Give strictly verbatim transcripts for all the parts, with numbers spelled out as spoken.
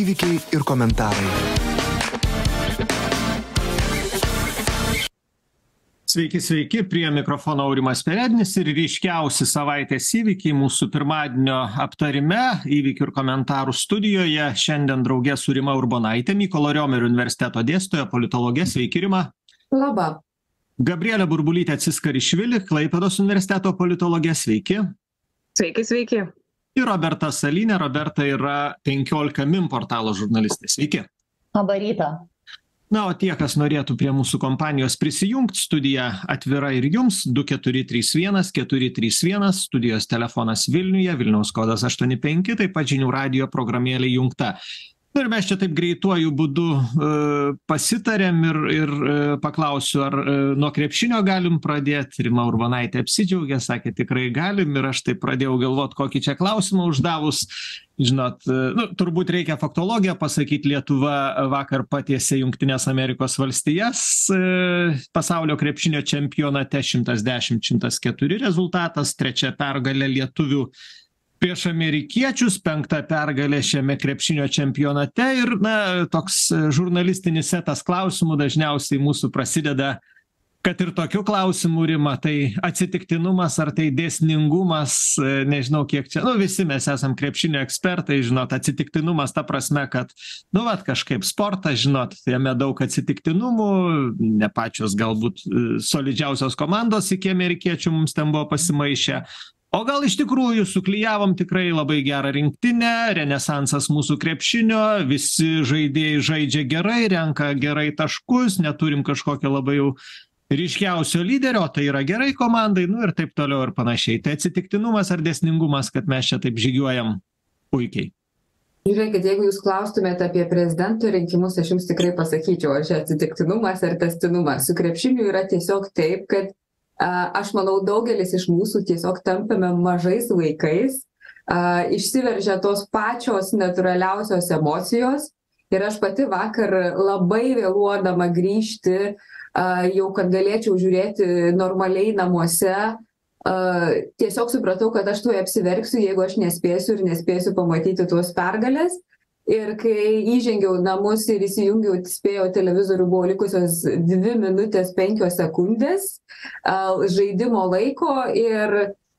įvykiai ir komentarai. Sveiki, sveiki, prie mikrofono Aurimas Perednis ir ryškiausi savaitės įvykiai mūsų pirmadienio aptarime, įvykių ir komentarų studijoje. Šiandien draugė su Rima Urbonaitė, Mykolo Riomerio universiteto dėstytoja, politologė. Sveiki, Rima. Labą. Gabrielė Burbulytė Ciskarišvili, Klaipėdos universiteto politologė. Sveiki. Sveiki, sveiki. Ir Roberta Salinė. Roberta yra penkiolika min portalo žurnalistė. Sveiki. Labą rytą. Na, o tie, kas norėtų prie mūsų kompanijos prisijungti, studija atvira ir jums, du keturi trys vienas keturi trys vienas, studijos telefonas Vilniuje, Vilniaus kodas aštuoni penki, taip pat žinių radijo programėlė įjungta. Na ir mes čia taip greituoju būdu e, pasitarėm ir, ir e, paklausiu, ar e, nuo krepšinio galim pradėti. Rima Urbonaitė apsidžiaugė, sakė, tikrai galim, ir aš taip pradėjau galvoti, kokį čia klausimą uždavus. Žinot, nu, turbūt reikia faktologiją pasakyti, Lietuva vakar patiesė Jungtinės Amerikos valstijas e, pasaulio krepšinio čempionate, šimtas dešimt šimtas keturi rezultatas, trečia pergalė lietuvių prieš amerikiečius, penkta pergalė šiame krepšinio čempionate ir, na, toks žurnalistinis setas klausimų dažniausiai mūsų prasideda, kad ir tokių klausimų, Rima, tai atsitiktinumas ar tai dėsningumas, nežinau kiek čia, nu visi mes esam krepšinio ekspertai, žinot, atsitiktinumas ta prasme, kad, nu, vat kažkaip sportas, žinot, jame daug atsitiktinumų, ne pačios galbūt solidžiausios komandos iki amerikiečių mums ten buvo pasimaišę. O gal iš tikrųjų suklijavom tikrai labai gerą rinktinę, renesansas mūsų krepšinio, visi žaidėjai žaidžia gerai, renka gerai taškus, neturim kažkokio labai jau ryškiausio lyderio, tai yra gerai komandai, nu ir taip toliau ir panašiai. Tai atsitiktinumas ar dėsningumas, kad mes čia taip žygiuojam puikiai? Žiūrėkit, jeigu jūs klaustumėte apie prezidento rinkimus, aš jums tikrai pasakyčiau, ar čia atsitiktinumas ar tęstinumas. Su krepšiniu yra tiesiog taip, kad aš manau, daugelis iš mūsų tiesiog tampame mažais vaikais, išsiveržia tos pačios natūraliausios emocijos ir aš pati vakar labai vėluodama grįžti, jau kad galėčiau žiūrėti normaliai namuose, tiesiog supratau, kad aš tuoj apsiverksiu, jeigu aš nespėsiu ir nespėsiu pamatyti tuos pergalės. Ir kai įžengiau namus ir įsijungiau, spėjau televizorių, buvo likusios dvi minutės penkios sekundės žaidimo laiko ir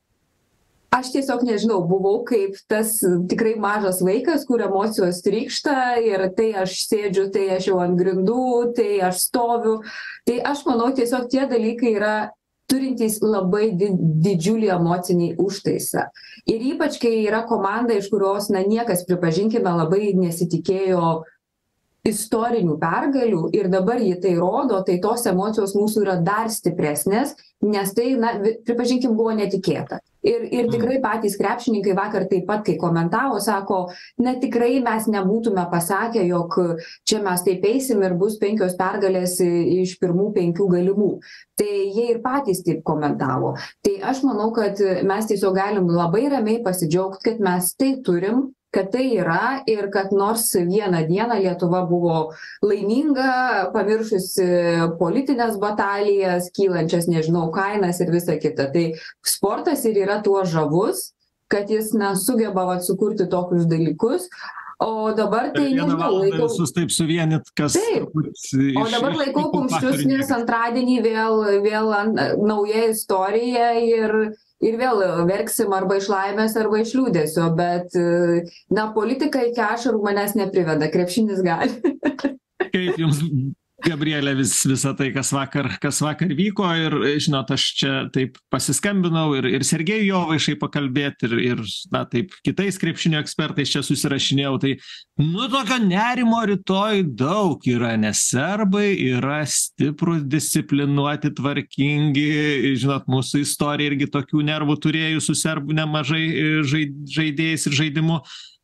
aš tiesiog nežinau, buvau kaip tas tikrai mažas vaikas, kur emocijos trykšta ir tai aš sėdžiu, tai aš jau ant grindų, tai aš stoviu. Tai aš manau, tiesiog tie dalykai yra turintys labai di didžiulį emocinį užtaisą. Ir ypač, kai yra komanda, iš kurios, na, niekas, pripažinkime, labai nesitikėjo istorinių pergalių ir dabar jį tai rodo, tai tos emocijos mūsų yra dar stipresnės, nes tai, na, pripažinkim, buvo netikėta. Ir, ir tikrai patys krepšininkai vakar taip pat, kai komentavo, sako, na, tikrai mes nebūtume pasakę, jog čia mes taip eisim ir bus penkios pergalės iš pirmų penkių galimų. Tai jie ir patys taip komentavo. Tai aš manau, kad mes tiesiog galim labai ramiai pasidžiaugti, kad mes tai turim, kad tai yra ir kad nors vieną dieną Lietuva buvo laiminga, pamiršusi politinės batalijas, kylančias, nežinau, kainas ir visa kita. Tai sportas ir yra tuo žavus, kad jis nesugeba vat sukurti tokius dalykus. O dabar tai, nežinau, laikau... Visus taip suvienyt, kas... Taip. O dabar laikau kumščius, nes antradienį vėl, vėl nauja istorija ir... Ir vėl verksim arba iš laimės, arba iš liūdesio, bet, na, politika iki ašarų manęs nepriveda, krepšinis gali. Kaip jums, Gabrielė, vis, visa tai, kas vakar, kas vakar vyko ir, žinot, aš čia taip pasiskambinau ir, ir Sergejui Jovaišai pakalbėti ir, ir, na, taip, kitais krepšinio ekspertais čia susirašinėjau, tai, nu, tokio nerimo rytoj daug yra, nes serbai yra stiprus, disciplinuoti, tvarkingi, žinot, mūsų istorija irgi tokių nervų turėjų su serbų nemažai žaidėjais ir žaidimu.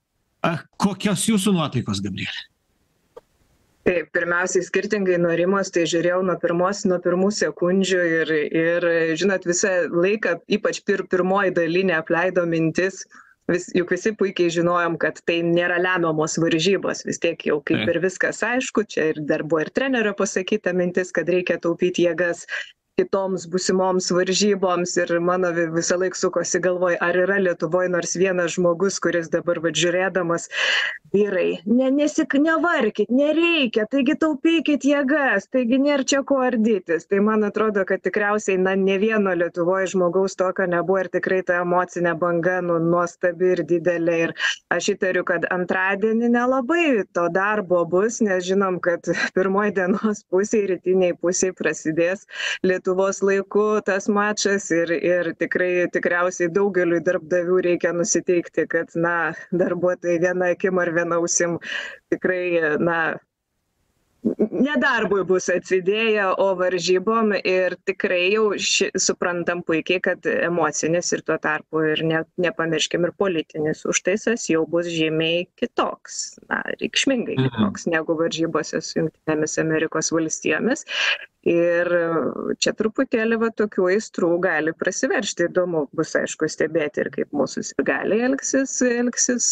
Kokios jūsų nuotaikos, Gabrielė? Taip, pirmiausiai skirtingai nuo Rimos, tai žiūrėjau nuo pirmos, nuo pirmų sekundžių ir, ir žinot, visą laiką, ypač pir, pirmoji daly neapleido mintis, vis, juk visi puikiai žinojom, kad tai nėra lemiamos varžybos, vis tiek jau kaip ir viskas aišku, čia ir dar buvo ir trenerio pasakyta mintis, kad reikia taupyti jėgas. kitoms būsimoms varžyboms ir mano visą laiką sukosi galvoj, ar yra Lietuvoje nors vienas žmogus, kuris dabar va žiūrėdamas, vyrai, ne, nesik, nevarkit, nereikia, taigi taupykit jėgas, taigi nėra čia ko ardytis. Tai man atrodo, kad tikriausiai na, ne vieno Lietuvoje žmogaus tokio nebuvo ir tikrai ta emocinė banga nu, nuostabi ir didelė. Ir aš įtariu, kad antradienį nelabai to darbo bus, nes žinom, kad pirmoji dienos pusėje, rytiniai pusėje prasidės Lietuvos laiku tas mačas ir, ir tikrai tikriausiai daugeliui darbdavių reikia nusiteikti, kad na, darbuotojai viena akim ar viena ausim tikrai na, nedarbui bus atsidėję, o varžybom ir tikrai jau ši, suprantam puikiai, kad emocinis ir tuo tarpu ir ne, nepamirškim ir politinis užtaisas jau bus žymiai kitoks, na, reikšmingai kitoks negu varžybose su Jungtinėmis Amerikos valstijomis. Ir čia truputėlį va, tokių aistrų gali prasiveršti. Įdomu bus, aišku, stebėti ir kaip mūsų sirgaliai elgsis, elgsis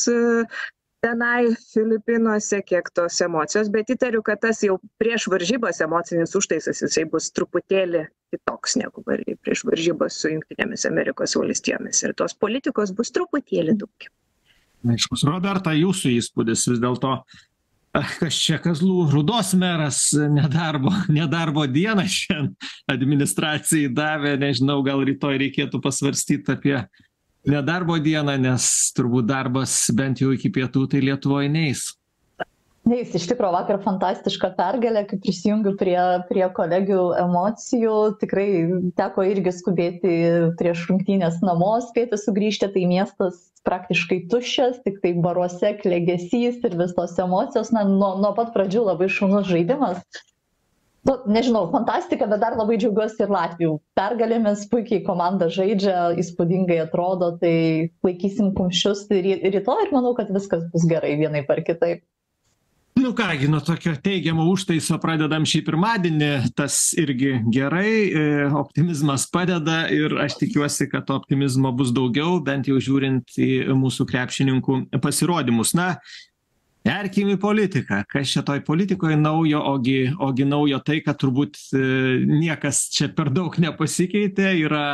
tenai Filipinuose, kiek tos emocijos, bet įtariu, kad tas jau prieš varžybas emocinis užtaisas jisai bus truputėlį kitoks negu prieš varžybas su Jungtinėmis Amerikos valstijomis. Ir tos politikos bus truputėlį daugiau. Aiškus. Roberta, jūsų įspūdis vis dėlto. Kas čia Kazlų Rūdos meras nedarbo, nedarbo dieną šiandien administracijai davė, nežinau, gal rytoj reikėtų pasvarstyti apie nedarbo dieną, nes turbūt darbas bent jau iki pietų tai Lietuvoje neis. Neis, iš tikrųjų vakar fantastiška pergalė, kai prisijungiu prie, prie kolegių emocijų, tikrai teko irgi skubėti prieš rungtynės namo, spėti sugrįžti, tai miestas praktiškai tuščias, tik tai baruose klegesys ir visos emocijos, na, nuo, nuo pat pradžių labai šaunus žaidimas. Nu, nežinau, fantastika, bet dar labai džiaugiuosi ir Latvijų pergalėmis, puikiai komanda žaidžia, įspūdingai atrodo, tai laikysim kumščius rytoj ir manau, kad viskas bus gerai vienaip ar kitaip. Nu kągi, nuo tokio teigiamo užtaiso pradedam šį pirmadienį, tas irgi gerai, optimizmas padeda ir aš tikiuosi, kad optimizmo bus daugiau, bent jau žiūrint į mūsų krepšininkų pasirodymus. Na, nerkim į politiką, kas čia toj politikoje naujo, ogi, ogi naujo tai, kad turbūt niekas čia per daug nepasikeitė, yra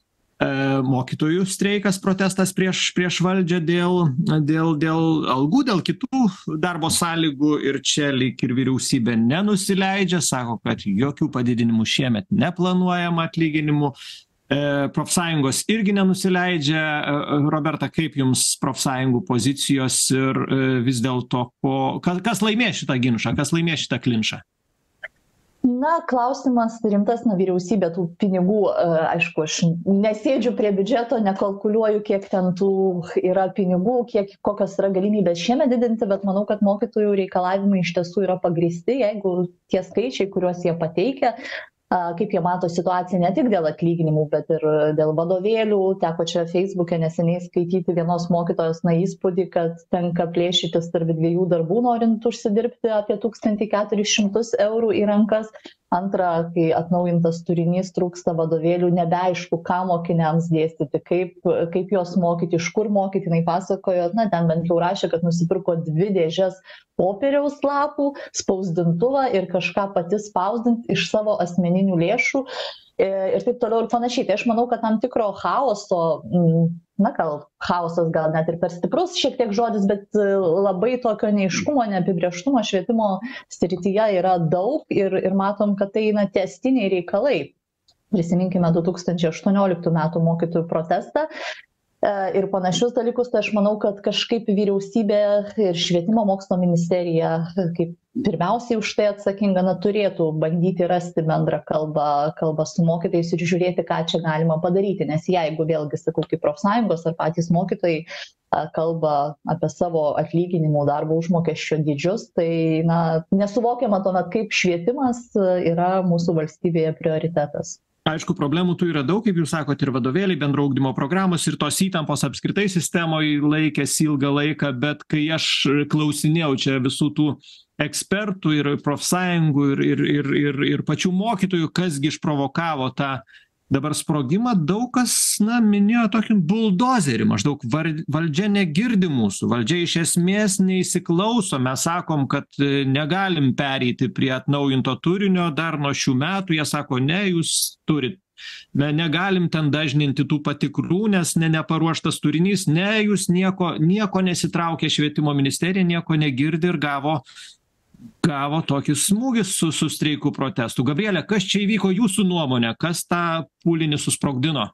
mokytojų streikas, protestas prieš, prieš valdžią dėl, dėl, dėl algų, dėl kitų darbo sąlygų ir čia lyg ir vyriausybė nenusileidžia, sako, kad jokių padidinimų šiemet neplanuojama atlyginimų. Profsąjungos irgi nenusileidžia. Roberta, kaip jums profsąjungų pozicijos ir vis dėlto, kas laimės šitą ginčą, kas laimės šitą klinčą? Na, klausimas rimtas, na, vyriausybė tų pinigų, aišku, aš nesėdžiu prie biudžeto, nekalkuliuoju, kiek ten tų yra pinigų, kiek, kokios yra galimybės šiemet didinti, bet manau, kad mokytojų reikalavimai iš tiesų yra pagrįsti, jeigu tie skaičiai, kuriuos jie pateikia, kaip jie mato situaciją ne tik dėl atlyginimų, bet ir dėl vadovėlių. Teko čia Facebook'e neseniai skaityti vienos mokytojos na įspūdį, kad tenka plėšytis tarp dviejų darbų, norint užsidirbti apie tūkstantį keturis šimtus eurų į rankas. Antra, kai atnaujintas turinys, trūksta vadovėlių, nebeaišku, ką mokiniams dėstyti, kaip, kaip juos mokyti, iš kur mokyti. Jis pasakojo, na, ten bent jau rašė, kad nusipirko dvi dėžes popieriaus lapų, spausdintuvą ir kažką pati spausdinti iš savo asmeninių lėšų ir taip toliau ir panašiai. Tai aš manau, kad tam tikro chaoso, na gal chaosas gal net ir per stiprus šiek tiek žodis, bet labai tokio neaiškumo, neapibrėžtumo švietimo srityje yra daug ir, ir matom, kad tai na, tęstiniai reikalai. Prisiminkime du tūkstančiai aštuonioliktų metų mokytojų protestą ir panašius dalykus, tai aš manau, kad kažkaip vyriausybė ir švietimo mokslo ministerija, kaip pirmiausiai už tai atsakinga, na, turėtų bandyti rasti bendrą kalbą, kalbą su mokytojais ir žiūrėti, ką čia galima padaryti. Nes jeigu vėlgi, sakau, kaip profsąjungos ar patys mokytojai kalba apie savo atlyginimų darbo užmokesčio dydžius, tai na, nesuvokiama tuomet, kaip švietimas yra mūsų valstybėje prioritetas. Aišku, problemų tų yra daug, kaip jūs sakote, ir vadovėliai, bendro ugdymo programos, ir tos įtampos apskritai sistemoje laikėsi ilgą laiką, bet kai aš klausinėjau čia visų tų ekspertų ir profsąjungų ir, ir, ir, ir, ir pačių mokytojų, kasgi išprovokavo tą dabar sprogimą daug kas, na, minėjo tokį buldozerį, maždaug valdžia negirdi mūsų, valdžia iš esmės neįsiklauso, mes sakom, kad negalim pereiti prie atnaujinto turinio dar nuo šių metų, jie sako, ne, jūs turit. Ne, negalim ten dažninti tų patikrų, nes ne neparuoštas turinys, ne, jūs nieko, nieko nesitraukė švietimo ministerija, nieko negirdi ir gavo, gavo tokį smūgį su, su streikų protestu. Gabrielė, kas čia įvyko jūsų nuomonė, kas tą pūlinį susprogdino?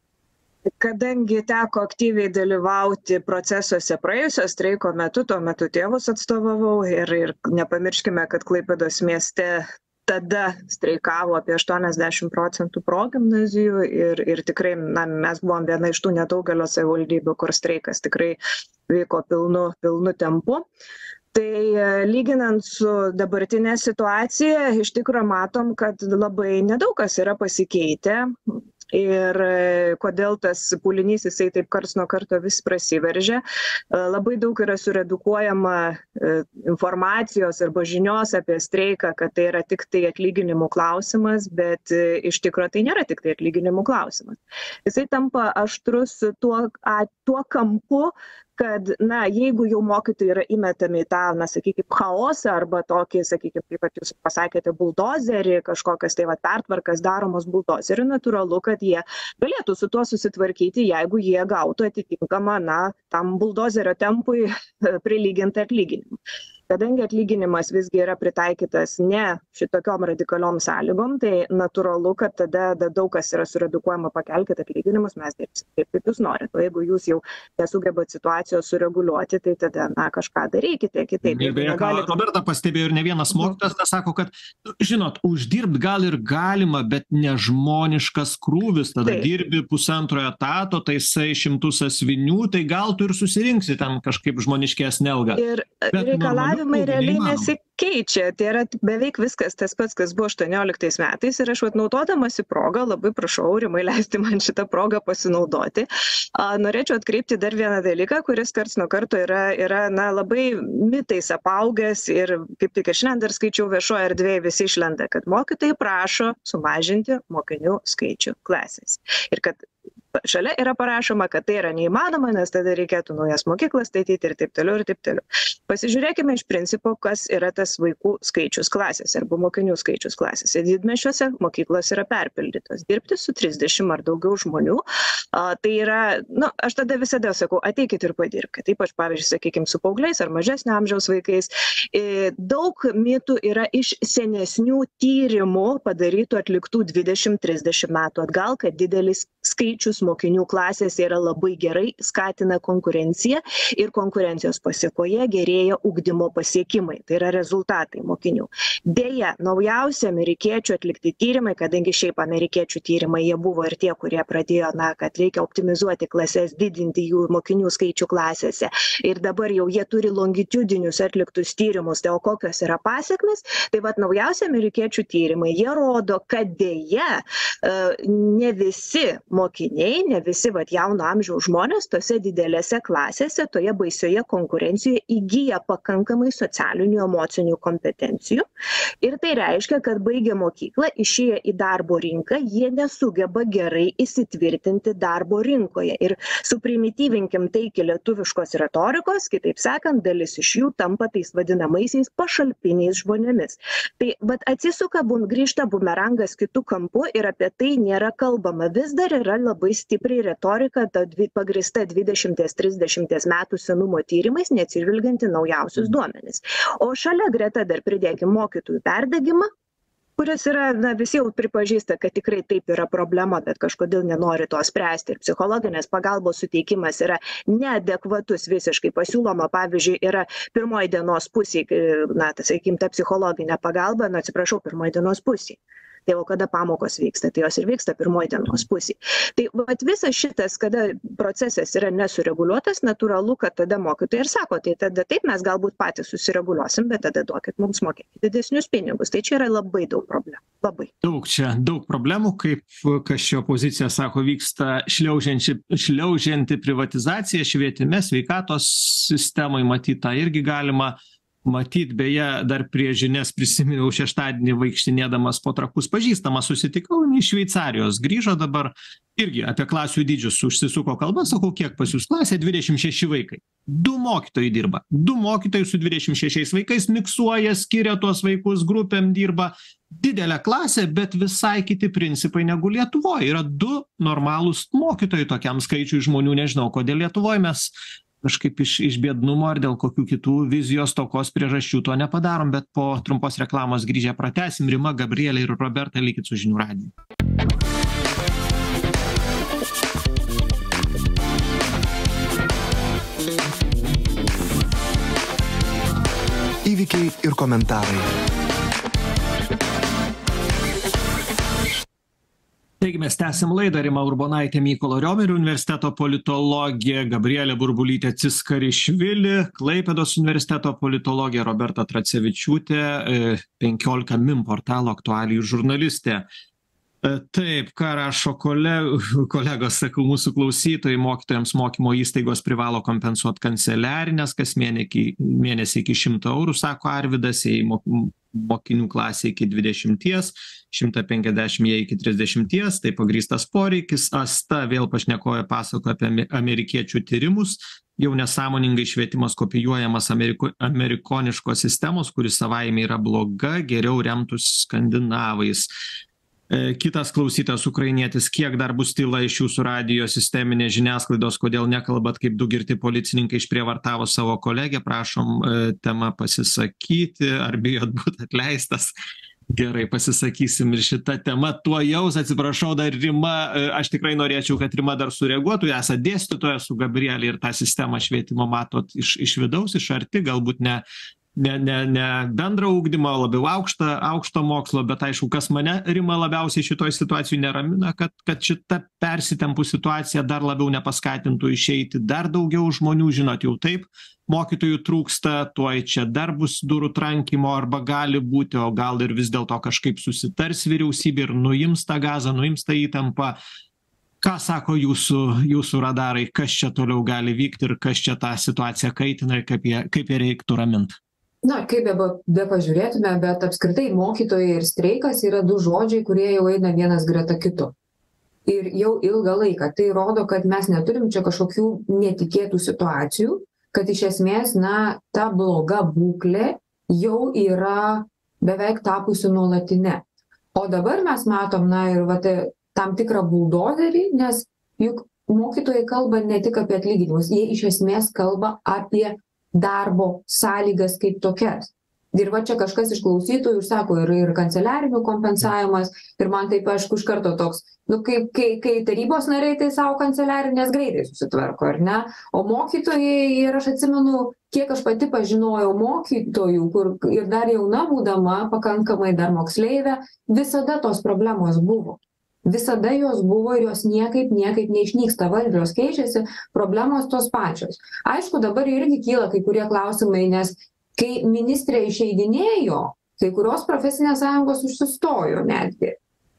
Kadangi teko aktyviai dalyvauti procesuose praėjusio streiko metu, tuo metu tėvus atstovavau ir, ir nepamirškime, kad Klaipėdos mieste tada streikavo apie aštuoniasdešimt procentų progimnazijų ir, ir tikrai na, mes buvom viena iš tų nedaugelio savivaldybių, kur streikas tikrai vyko pilnu, pilnu tempu. Tai lyginant su dabartinė situacija, iš tikrųjų matom, kad labai nedaug kas yra pasikeitę. Ir kodėl tas pūlinys jisai taip karts nuo karto vis prasiveržia. Labai daug yra suredukuojama informacijos arba žinios apie streiką, kad tai yra tik tai atlyginimų klausimas, bet iš tikrųjų tai nėra tik tai atlyginimų klausimas. Jisai tampa aštrus tuo, a, tuo kampu, kad, na, jeigu jau mokytojai yra įmetami į tą, na, sakykime, chaosą arba tokį, sakykime, kaip jūs pasakėte, buldozerį, kažkokias tai va pertvarkas daromos buldozeriu, natūralu, kad jie galėtų su tuo susitvarkyti, jeigu jie gautų atitinkamą, na, tam buldozerio tempui prilygintą atlyginimą. Kadangi atlyginimas visgi yra pritaikytas ne šitokiom radikaliom sąlygom, tai natūralu, kad tada daug kas yra suredukuojama, pakelkite atlyginimus, mes dirbsime taip, kaip jūs norite. O jeigu jūs jau nesugebat situacijos sureguliuoti, tai tada, na, kažką darykite kitaip. Ir beje, negalite... Roberta pastebėjo ir ne vienas mokytojas, tas sako, kad, žinot, uždirbt gal ir galima, bet nežmoniškas krūvis, tada taip. Dirbi pusantro etato, taisai šimtus sąsvinių, tai gal tu ir susirinksi ten kažkaip žmoniškesnę algą. Ir reikalavimai realiai nesikeičia, tai yra beveik viskas tas pats, kas buvo aštuonioliktais metais ir aš vat naudodamasi progą, labai prašau, Rimai, leisti man šitą progą pasinaudoti. A, norėčiau atkreipti dar vieną dalyką, kuris karts nuo karto yra, yra na, labai mitais apaugęs ir kaip tik aš šiandien dar skaičiau viešoje erdvėje, visi išlenda, kad mokytojai prašo sumažinti mokinių skaičių klasės. Ir kad šalia yra parašoma, kad tai yra neįmanoma, nes tada reikėtų naujas mokyklas statyti ir taip toliau ir taip toliau. Pasižiūrėkime iš principo, kas yra tas vaikų skaičius klasėse arba mokinių skaičius klasėse. Didmiesčiuose mokyklos yra perpildytos. Dirbti su trisdešimt ar daugiau žmonių, a, tai yra, na, aš tada visada sakau, ateikit ir padirbkite. Taip aš, pavyzdžiui, sakykime, su paaugliais ar mažesnio amžiaus vaikais. E, daug mitų yra iš senesnių tyrimų padarytų atliktų dvidešimt trisdešimt metų atgal, kad didelis skaičius mokinių klasėse yra labai gerai, skatina konkurenciją ir konkurencijos pasiekoje gerėja ugdymo pasiekimai, tai yra rezultatai mokinių. Deja, naujausi amerikiečių atlikti tyrimai, kadangi šiaip amerikiečių tyrimai jie buvo ir tie, kurie pradėjo, na, kad reikia optimizuoti klases, didinti jų mokinių skaičių klasėse ir dabar jau jie turi longitudinius atliktus tyrimus, tai o kokios yra pasiekmes, tai vat naujausi amerikiečių tyrimai, jie rodo, kad deja ne visi mokiniai, ne visi vat, jauno amžiaus žmonės tose didelėse klasėse, toje baisioje konkurencijoje įgyja pakankamai socialinių emocinių kompetencijų. Ir tai reiškia, kad baigę mokyklą, išėję į darbo rinką, jie nesugeba gerai įsitvirtinti darbo rinkoje. Ir suprimityvinkim tai iki lietuviškos retorikos, kitaip sakant, dalis iš jų tampa tais vadinamaisiais pašalpiniais žmonėmis. Tai vat atsisuka, bum, grįžta bumerangas kitų kampų ir apie tai nėra kalbama. Vis dar yra labai stipriai retorika, ta dvi, pagrįsta dvidešimt trisdešimt metų senumo tyrimais, neatsižvelgiant į naujausius duomenis. O šalia greta dar pridėkim mokytojų perdegimą, kuris yra, na, visi jau pripažįsta, kad tikrai taip yra problema, bet kažkodėl nenori to spręsti. Ir psichologinės pagalbos suteikimas yra neadekvatus visiškai. Pasiūloma, pavyzdžiui, yra pirmoji dienos pusė, na, tai sakykim, ta psichologinė pagalba, na, atsiprašau, pirmoji dienos pusė. Tai o kada pamokos vyksta, tai jos ir vyksta pirmoji dienos pusė. Tai vat visas šitas, kada procesas yra nesureguliuotas, natūralu, kad tada mokytojai ir sako, tai tada taip mes galbūt patys susireguliuosim, bet tada duokit mums mokėti didesnius pinigus. Tai čia yra labai daug problemų. Labai. Daug čia, daug problemų, kaip kas čia opozicija sako, vyksta šliaužianti, šliaužianti privatizacija švietime, sveikatos sistemai matyta irgi galima Matyt, beje, dar prie žinias prisiminiau šeštadienį vaikštinėdamas po Trakus pažįstamą susitikau, iš Šveicarijos grįžo dabar, irgi apie klasių dydžius užsisuko kalba, sakau, kiek pas jūs klasė, dvidešimt šeši vaikai. Du mokytojai dirba, du mokytojai su dvidešimt šešiais vaikais miksuoja, skiria tuos vaikus, grupėm dirba. Didelė klasė, bet visai kiti principai negu Lietuvoje. Yra du normalūs mokytojai tokiam skaičiui žmonių, nežinau, kodėl Lietuvoje mes kažkaip iš, iš biednumo ar dėl kokių kitų vizijos tokos priežasčių to nepadarom, bet po trumpos reklamos grįžę pratęsim. Rima, Gabrielė ir Roberta, likit su žinių radiju. Įvykiai ir komentarai. Taigi mes tęsim laidą. Rima Urbonaitė, Mykolo Riomerio universiteto politologė, Gabrielė Burbulytė Ciskarišvili, Klaipėdos universiteto politologė, Roberta Tracevičiūtė, penkiolika min portalo aktualijų žurnalistė. Taip, ką rašo kole, kolegos, sakau, mūsų klausytojai, mokytojams mokymo įstaigos privalo kompensuoti kanceliarinės kas mėnesį, mėnesį iki šimto eurų, sako Arvydas, jei mokinių klasė iki dvidešimties, šimtas penkiasdešimt jei iki trisdešimties, tai pagrįstas poreikis. Asta vėl pašnekoja pasako apie amerikiečių tyrimus, jau nesąmoningai švietimas kopijuojamas Ameriko, amerikoniškos sistemos, kuris savaime yra bloga, geriau remtus skandinavais. Kitas klausytas ukrainietis, kiek dar bus tyla iš jūsų radijo sisteminės žiniasklaidos, kodėl nekalbat, kaip du girti policininkai išprievartavo savo kolegę, prašom tema pasisakyti, ar bijot būti atleistas. Gerai, pasisakysim ir šitą temą tuo jaus, atsiprašau dar Rima, aš tikrai norėčiau, kad Rima dar sureaguotų, esate dėstytoja su Gabrielė ir tą sistemą švietimo matot iš, iš vidaus, iš arti, galbūt ne Ne, ne, ne bendro ugdymo, labiau aukštą, aukšto mokslo, bet aišku, kas mane, Rima, labiausiai šitoj situacijai neramina, kad, kad šita persitempų situacija dar labiau nepaskatintų išeiti dar daugiau žmonių, žinot, jau taip, mokytojų trūksta, tuoj čia dar bus durų trankymo arba gali būti, o gal ir vis dėlto kažkaip susitars vyriausybė ir nuims tą gazą, nuims tą įtampą. Ką sako jūsų, jūsų radarai, kas čia toliau gali vykti ir kas čia tą situaciją kaitina ir kaip jie, kaip jie reiktų raminti? Na, kaip be, be pažiūrėtume, bet apskritai mokytojai ir streikas yra du žodžiai, kurie jau eina vienas greta kito. Ir jau ilgą laiką. Tai rodo, kad mes neturim čia kažkokių netikėtų situacijų, kad iš esmės, na, ta bloga būklė jau yra beveik tapusi nuolatinė. O dabar mes matom, na, ir va, tai, tam tikrą buldozerį, nes juk mokytojai kalba ne tik apie atlyginimus, jie iš esmės kalba apie darbo sąlygas kaip tokias. Ir va čia kažkas iš klausytojų sako, ir, ir kanceliarinių kompensavimas, ir man taip, aišku, iš karto toks, nu, kai, kai, kai tarybos nariai tai savo kanceliarinės greitai susitvarko, ar ne? O mokytojai, ir aš atsimenu, kiek aš pati pažinojau mokytojų, kur ir dar jauna būdama, pakankamai dar moksleivė, visada tos problemos buvo. Visada jos buvo ir jos niekaip, niekaip neišnyksta, valdžios keičiasi, problemos tos pačios. Aišku, dabar irgi kyla kai kurie klausimai, nes kai ministrė išeidinėjo, kai kurios profesinės sąjungos užsistojo netgi.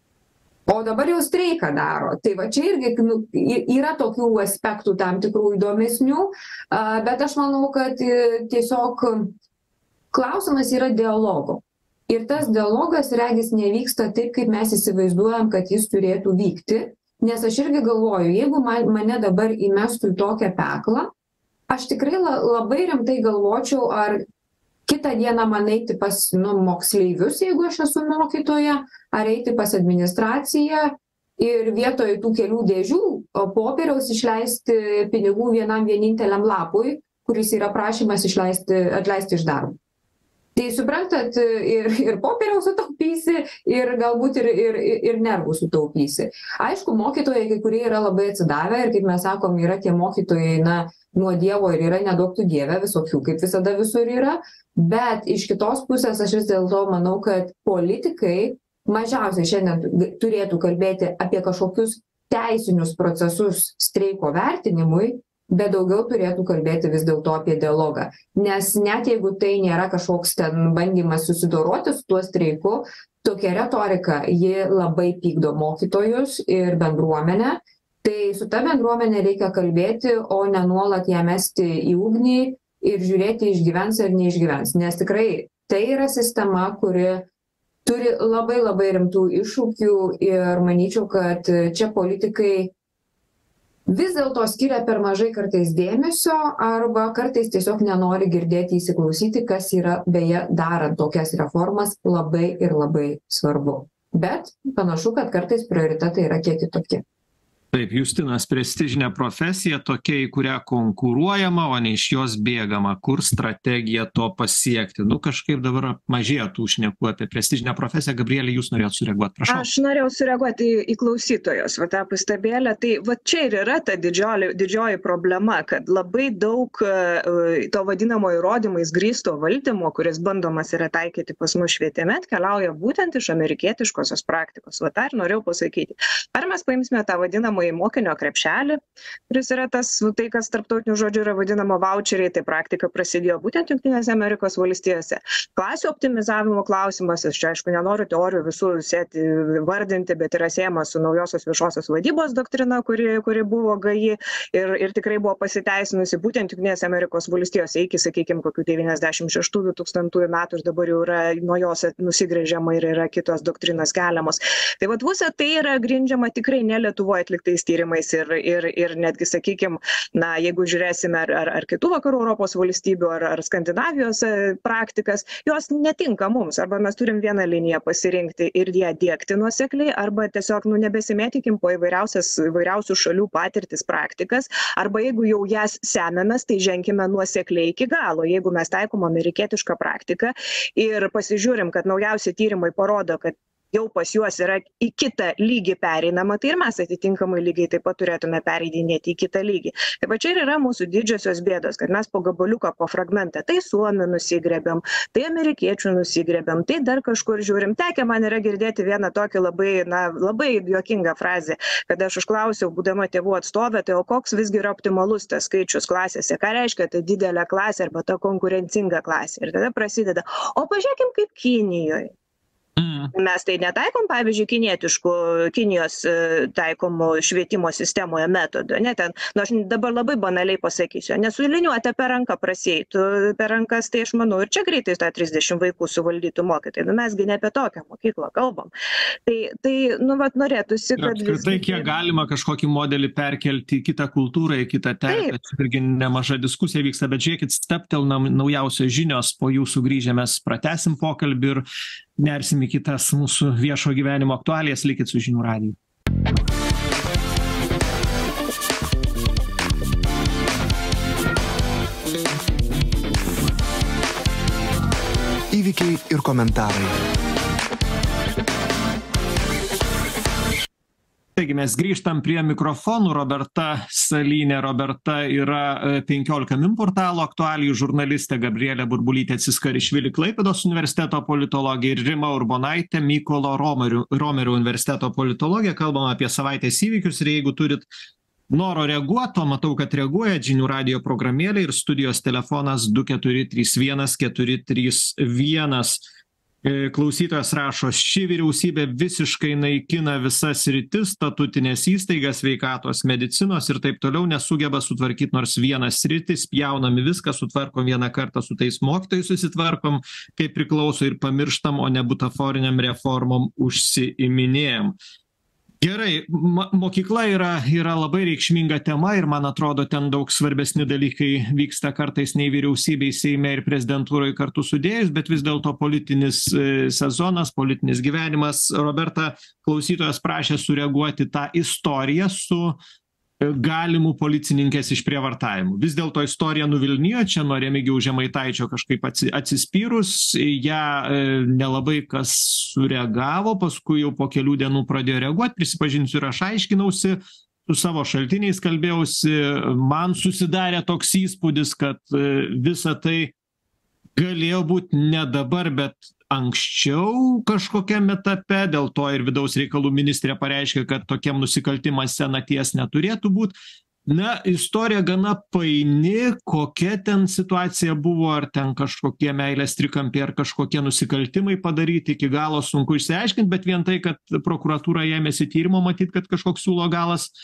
O dabar jau streiką daro. Tai va čia irgi nu, yra tokių aspektų tam tikrų įdomesnių, bet aš manau, kad tiesiog klausimas yra dialogo. Ir tas dialogas, regis, nevyksta taip, kaip mes įsivaizduojam, kad jis turėtų vykti, nes aš irgi galvoju, jeigu man, mane dabar įmestų į tokią peklą, aš tikrai la, labai rimtai galvočiau, ar kitą dieną man eiti pas nu, moksleivius, jeigu aš esu mokytoja, ar eiti pas administraciją ir vietoj tų kelių dėžių popieriaus išleisti pinigų vienam vieninteliam lapui, kuris yra prašymas išleisti, atleisti iš darbo. Tai suprantat, ir, ir popieriaus sutaupysi, ir galbūt ir, ir, ir nervų sutaupysi. Aišku, mokytojai, kai kurie yra labai atsidavę ir, kaip mes sakom, yra tie mokytojai, na, nuo Dievo ir yra neduoktų Dieve, visokių, kaip visada visur yra. Bet iš kitos pusės aš vis dėlto manau, kad politikai mažiausiai šiandien turėtų kalbėti apie kažkokius teisinius procesus streiko vertinimui, bet daugiau turėtų kalbėti vis dėlto apie dialogą. Nes net jeigu tai nėra kažkoks ten bandymas susidoroti su tuo streiku, tokia retorika, ji labai pykdo mokytojus ir bendruomenę. Tai su ta bendruomenė reikia kalbėti, o ne nuolat ją mesti į ugnį ir žiūrėti, išgyvens ar neišgyvens. Nes tikrai tai yra sistema, kuri turi labai labai rimtų iššūkių ir manyčiau, kad čia politikai vis dėlto skiria per mažai kartais dėmesio arba kartais tiesiog nenori girdėti, įsiklausyti, kas yra beje darant tokias reformas labai ir labai svarbu. Bet panašu, kad kartais prioritetai yra kiek kitokie. Taip, Justinas, prestižinė profesija tokia, į kurią konkuruojama, o ne iš jos bėgama. Kur strategija to pasiekti? Nu, kažkaip dabar mažėja tų šnekų apie prestižinę profesiją. Gabrielė, jūs norėjot sureaguoti, prašau. Aš norėjau sureaguoti į, į klausytojos, va tą pastabėlę. Tai va čia ir yra ta didžioji, didžioji problema, kad labai daug uh, to vadinamo įrodymais grįsto valdymo, kuris bandomas yra taikyti pas mus švietime, atkeliauja būtent iš amerikietiškosios praktikos. Va tą ir norėjau pasakyti. Ar mes paimsime tą vadinamą į mokinio krepšelį, kuris yra tas, tai kas tarptautinių žodžių yra vadinama voucheriai, tai praktika prasidėjo būtent Jungtinėse Amerikos valstijose. Klasių optimizavimo klausimas, aš čia aišku nenoriu teorijų visų sėti, vardinti, bet yra siejamas su naujosios viešosios vadybos doktrina, kuri, kuri buvo gaji ir, ir tikrai buvo pasiteisinusi būtent Jungtinėse Amerikos valstijose iki, sakykime, kokių devyniasdešimt šeštų du tūkstantųjų metų ir dabar jau yra nuo jos nusigręžiama ir yra kitos doktrinos keliamos. Tai vat visa tai yra grindžiama tikrai ne Lietuvoje atliktais tyrimais ir, ir, ir netgi, sakykime, na, jeigu žiūrėsime ar, ar, ar kitų vakarų Europos valstybių, ar, ar Skandinavijos praktikas, jos netinka mums. Arba mes turim vieną liniją pasirinkti ir ją diegti nuosekliai, arba tiesiog, nu, nebesimėtikim po įvairiausių šalių patirtis praktikas, arba jeigu jau jas semiamės, tai ženkime nuosekliai iki galo. Jeigu mes taikom amerikietišką praktiką ir pasižiūrim, kad naujausi tyrimai parodo, kad jau pas juos yra į kitą lygį pereinama, tai ir mes atitinkamai lygiai taip pat turėtume pereidinėti į kitą lygį. Taip pat čia ir yra mūsų didžiosios bėdos, kad mes po gabaliuką, po fragmentą, tai suomių nusigrėbėm, tai amerikiečių nusigrėbėm, tai dar kažkur žiūrim. Tekę man yra girdėti vieną tokį labai, na, labai juokingą frazę, kad aš užklausiau, būdama tėvų atstovė, tai o koks visgi yra optimalus tas skaičius klasėse, ką reiškia ta didelė klasė arba ta konkurencinga klasė. Ir tada prasideda, o pažiūrėkim kaip Kinijoje. Mes tai netaikom, pavyzdžiui, kinietiškų, Kinijos taikomų švietimo sistemoje metodų. Ne, ten, nu, aš dabar labai banaliai pasakysiu, nesuliniuota per ranką prasieitų, per rankas, tai aš manau, ir čia greitai tą trisdešimt vaikų suvaldytų mokytojai. Nu, mesgi ne apie tokią mokyklą kalbam. Tai, tai nu, vat, norėtųsi, kad... Apskritai, kiek galima kažkokį modelį perkelti į kitą kultūrą, į kitą terpę. Irgi nemaža diskusija vyksta, bet žiūrėkit, steptelnam naujausios žinios, po jų sugrįžę mes pratesim pokalbį ir nersim į kitas mūsų viešo gyvenimo aktualijas, likit su žinių radiju. Įvykiai ir komentarai. Taigi mes grįžtam prie mikrofonų. Roberta Salynė. Roberta yra penkiolika min portalo aktualijų žurnalistė, Gabrielė Burbulytė-Ciskarišvili Klaipėdos universiteto politologė ir Rima Urbonaitė Mykolo Romerio, Romerio universiteto politologė. Kalbam apie savaitės įvykius ir jeigu turit noro reaguoti, o matau, kad reaguoja žinių radijo programėlė ir studijos telefonas du keturi trys vienas keturi trys vienas. Klausytojas rašo, ši vyriausybė visiškai naikina visas sritis, statutinės įstaigas, sveikatos, medicinos ir taip toliau, nesugeba sutvarkyti nors vieną sritį, spjaunam viską, sutvarkom vieną kartą su tais mokytojais, susitvarkom, kaip priklauso ir pamirštam, o ne butaforiniam reformom užsiiminėjam. Gerai, ma- mokykla yra, yra labai reikšminga tema ir man atrodo, ten daug svarbesni dalykai vyksta kartais nei vyriausybei, Seime ir prezidentūrai kartu sudėjus, bet vis dėlto politinis e, sezonas, politinis gyvenimas. Roberta, klausytojas prašė sureaguoti tą istoriją su galimų policininkės išprievartavimų. Vis dėlto istorija nuvilnijo, čia nuo Remigijaus Žemaitaičio kažkaip atsispyrus, ją nelabai kas sureagavo, paskui jau po kelių dienų pradėjo reaguoti, prisipažinsiu ir aš aiškinausi, su savo šaltiniais kalbėjausi, man susidarė toks įspūdis, kad visa tai galėjo būti ne dabar, bet anksčiau kažkokiam etape, dėl to ir vidaus reikalų ministrė pareiškė, kad tokiem nusikaltimas senaties neturėtų būti. Na, istorija gana paini, kokia ten situacija buvo, ar ten kažkokie meilės trikampiai, ar kažkokie nusikaltimai padaryti, iki galo sunku išsiaiškinti, bet vien tai, kad prokuratūra ėmėsi tyrimo, matyt, kad kažkoks siūlo galas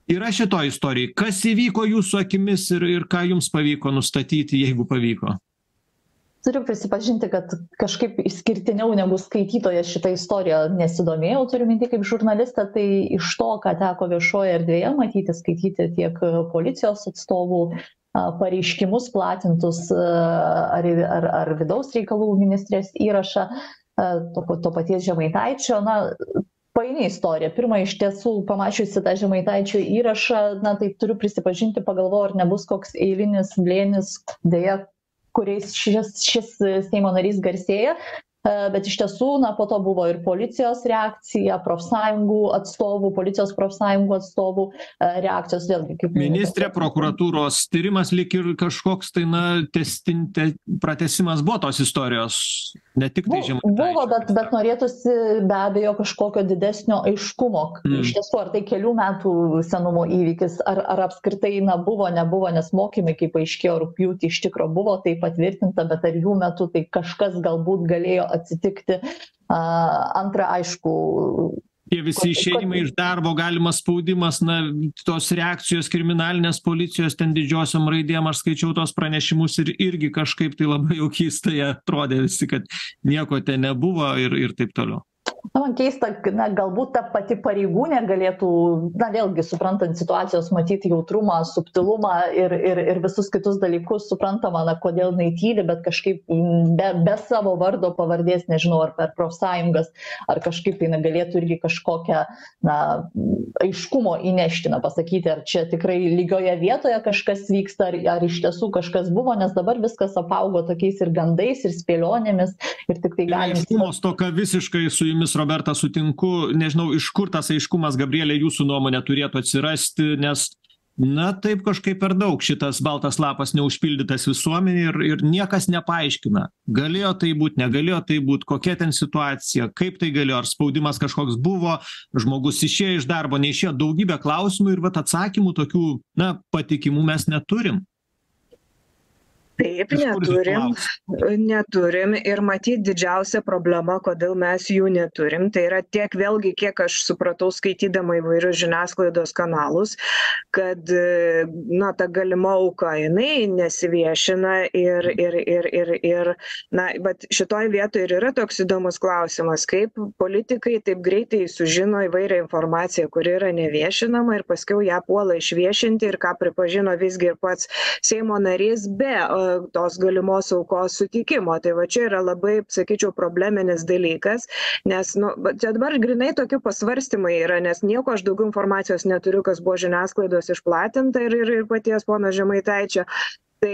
yra šitoj istorijoj. Kas įvyko jūsų akimis ir, ir ką jums pavyko nustatyti, jeigu pavyko? Turiu prisipažinti, kad kažkaip išskirtiniau negu skaitytoja šitą istoriją nesidomėjau, turiu minti kaip žurnalistą, tai iš to, ką teko viešoje erdvėje matyti, skaityti tiek policijos atstovų pareiškimus platintus ar, ar, ar vidaus reikalų ministrės įrašą, to, to paties Žemaitaičio, na, paini istorija. Pirmą iš tiesų, pamačiusi tą Žemaitaičio įrašą, na, tai turiu prisipažinti, pagalvojau, ar nebus koks eilinis blėnis, dėja, kuriais šis, šis Seimo narys garsėja, bet iš tiesų, na, po to buvo ir policijos reakcija, profsąjungų atstovų, policijos profsąjungų atstovų reakcijos. Vėlgi, kaip Ministrė, prokuratūros tyrimas lyg ir kažkoks tai, na, testinti, pratesimas buvo tos istorijos, ne tik tai Žemaitaičio. Buvo, bet, bet norėtųsi be abejo kažkokio didesnio aiškumo. Mm. Iš tiesų, ar tai kelių metų senumo įvykis, ar, ar apskritai, na, buvo, nebuvo, nes mokymai, kaip aiškėjo, rugpjūtį iš tikro buvo tai patvirtinta, bet ar jų metu tai kažkas galbūt galėjo atsitikti. Antra, aišku, tie visi išėjimai iš darbo, galimas spaudimas, na, tos reakcijos kriminalinės policijos ten didžiosiom raidėm, aš skaičiau tos pranešimus ir irgi kažkaip tai labai jau keistai atrodė visi, kad nieko ten nebuvo ir, ir taip toliau. Na, man keista, na, galbūt ta pati pareigūnė galėtų, na, vėlgi suprantant situacijos, matyti jautrumą, subtilumą ir, ir, ir visus kitus dalykus, suprantama, na, kodėl jinai tyli, bet kažkaip be, be savo vardo pavardės, nežinau, ar per profsąjungas, ar kažkaip tai na, galėtų irgi kažkokią, na, aiškumo įnešti, na, pasakyti, ar čia tikrai lygioje vietoje kažkas vyksta, ar, ar iš tiesų kažkas buvo, nes dabar viskas apaugo tokiais ir gandais, ir spėlionėmis, ir tik tai galim... Aiškumo stoka visiškai su jumis, Roberta, sutinku, nežinau, iš kur tas aiškumas, Gabrielė, jūsų nuomonė turėtų atsirasti, nes, na, taip kažkaip per daug šitas baltas lapas neužpildytas visuomenė ir, ir niekas nepaaiškina. Galėjo tai būti, negalėjo tai būti, kokia ten situacija, kaip tai galėjo, ar spaudimas kažkoks buvo, žmogus išėjo iš darbo, neišėjo, daugybė klausimų ir vat atsakymų tokių, na, patikimų mes neturim. Taip, neturim, neturim ir matyt didžiausia problema, kodėl mes jų neturim, tai yra tiek vėlgi, kiek aš supratau skaitydama įvairius žiniasklaidos kanalus, kad, na, ta galima auka, jinai nesiviešina ir, ir, ir, ir, ir na, bet šitoj vietoje ir yra toks įdomus klausimas, kaip politikai taip greitai sužino įvairią informaciją, kuri yra neviešinama ir paskiau ją puola išviešinti ir ką pripažino visgi ir pats Seimo narys be tos galimos aukos sutikimo. Tai va čia yra labai, sakyčiau, probleminis dalykas, nes, nu, čia dabar grinai tokių pasvarstymai yra, nes nieko aš daugiau informacijos neturiu, kas buvo žiniasklaidos išplatinta ir, ir, ir paties pono Žemaitaičio. Tai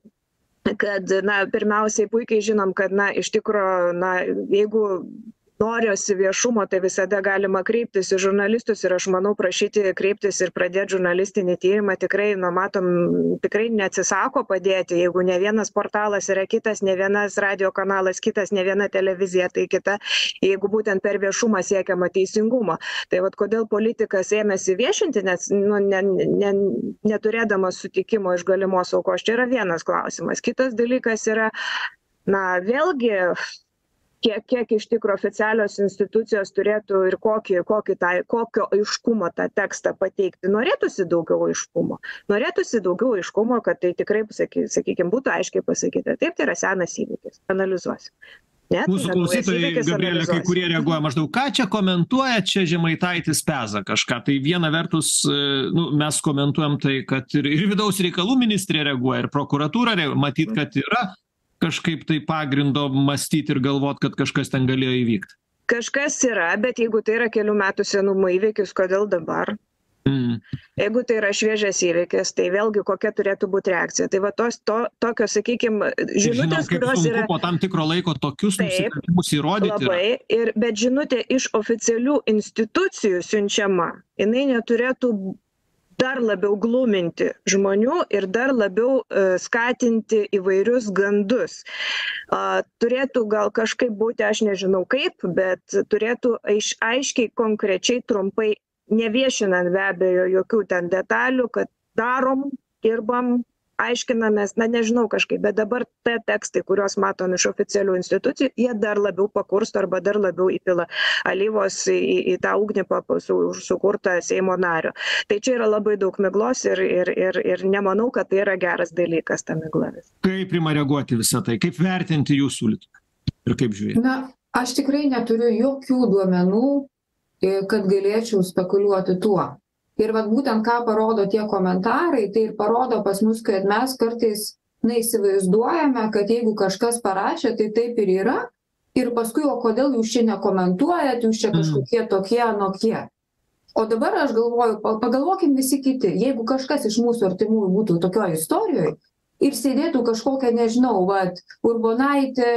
kad, na, pirmiausiai puikiai žinom, kad, na, iš tikro, na, jeigu norisi viešumo, tai visada galima kreiptis į žurnalistus ir aš manau prašyti kreiptis ir pradėti žurnalistinį tyrimą tikrai, nu, matom, tikrai neatsisako padėti, jeigu ne vienas portalas yra kitas, ne vienas radio kanalas kitas, ne viena televizija tai kita, jeigu būtent per viešumą siekiama teisingumo. Tai vat kodėl politikas ėmėsi viešinti, nes, nu, ne, ne, neturėdamas sutikimo iš galimos aukos, čia yra vienas klausimas. Kitas dalykas yra, na, vėlgi, Kiek, kiek iš tikro oficialios institucijos turėtų ir kokį, kokį tą, kokio aiškumo tą tekstą pateikti. Norėtųsi daugiau aiškumo. Norėtųsi daugiau aiškumo, kad tai tikrai, sakykime, būtų aiškiai pasakyti. Taip, tai yra senas įvykis. Analizuosiu. Ne, mūsų klausytojai, Gabrielė, kai kurie reaguoja maždaug, ką čia komentuoja, čia Žemaitaitis peza kažką. Tai viena vertus, nu, mes komentuojam tai, kad ir, ir vidaus reikalų ministrė reaguoja, ir prokuratūra reaguoja. Matyt, kad yra kažkaip tai pagrindo mąstyti ir galvot, kad kažkas ten galėjo įvykti. Kažkas yra, bet jeigu tai yra kelių metų senumo įvykis, kodėl dabar? Mm. Jeigu tai yra šviežias įvykis, tai vėlgi kokia turėtų būti reakcija. Tai va tos, to, tokios, sakykime, žinutės, kurios yra... po tam tikro laiko tokius nusikaltimus įrodyti. Labai, ir, bet žinutė iš oficialių institucijų siunčiama, jinai neturėtų dar labiau gluminti žmonių ir dar labiau uh, skatinti įvairius gandus. Uh, turėtų gal kažkaip būti, aš nežinau kaip, bet turėtų aiš, aiškiai, konkrečiai, trumpai, neviešinant be abejo jokių ten detalių, kad darom, dirbam, aiškinamės, na nežinau kažkaip, bet dabar tie tekstai, kuriuos matom iš oficialių institucijų, jie dar labiau pakursto arba dar labiau įpila alyvos į, į tą ugnį su, sukurtą Seimo nario. Tai čia yra labai daug miglos ir, ir, ir, ir nemanau, kad tai yra geras dalykas, ta migla. Kaip prima reaguoti visą tai? Kaip vertinti jūsų siūlytumą? Ir kaip žiūrėti? Na, aš tikrai neturiu jokių duomenų, kad galėčiau spekuliuoti tuo. Ir vat būtent ką parodo tie komentarai, tai ir parodo pas mus, kad mes kartais neįsivaizduojame, kad jeigu kažkas parašė, tai taip ir yra. Ir paskui, o kodėl jūs čia nekomentuojat, jūs čia kažkokie tokie, anokie. O dabar aš galvoju, pagalvokim visi kiti, jeigu kažkas iš mūsų artimųjų būtų tokioje istorijoje ir sėdėtų kažkokią, nežinau, vat, Urbonaitė,